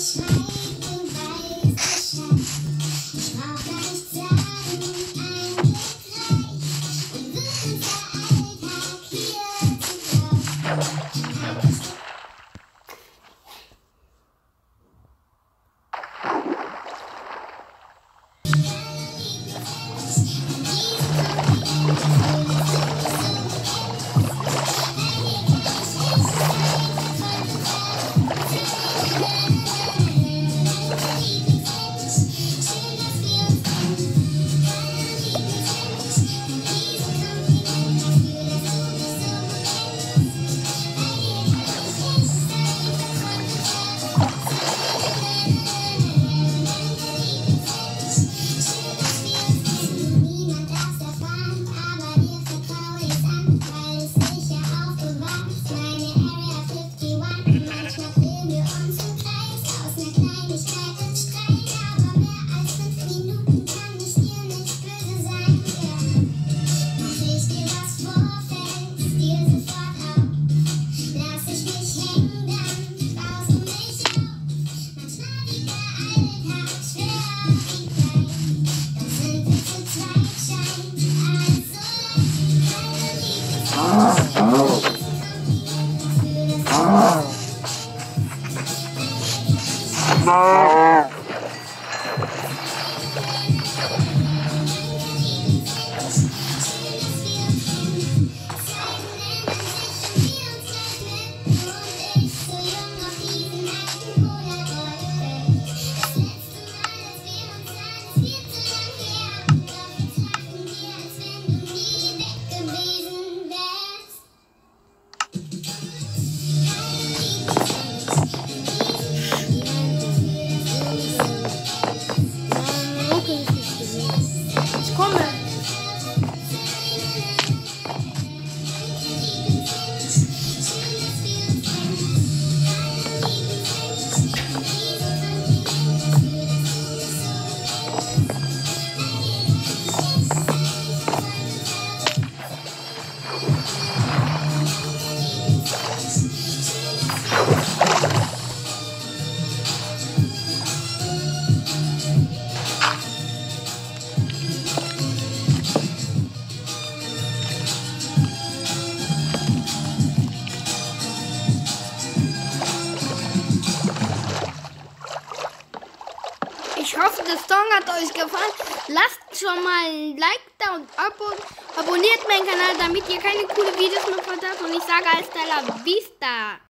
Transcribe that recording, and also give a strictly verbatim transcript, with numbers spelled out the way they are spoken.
Ich hoffe, der Song hat euch gefallen. Lasst schon mal ein Like da und Abo. Abonniert meinen Kanal, damit ihr keine coolen Videos mehr verpasst. Und ich sage hasta la vista.